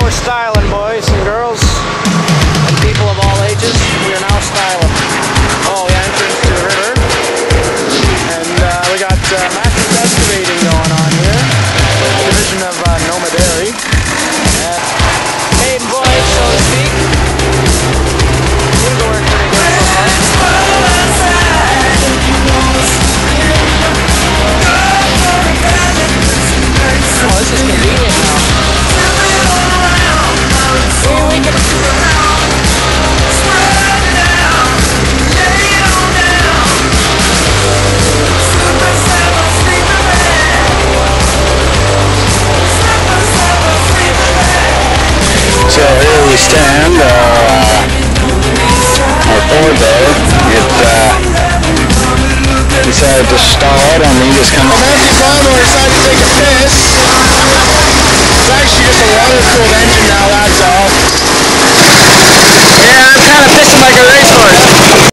we're styling, boys and girls, and people of all ages. We are now styling. Oh, the entrance to the river. And we got Masters Excavating going on here. Division of Nomadary. Hayden boys, so to speak. Things are working pretty good so far. Oh, this is convenient now. So here we stand, our Ford there. It decided to stall it, and he just come up. Matthew Palmer decided to take a piss.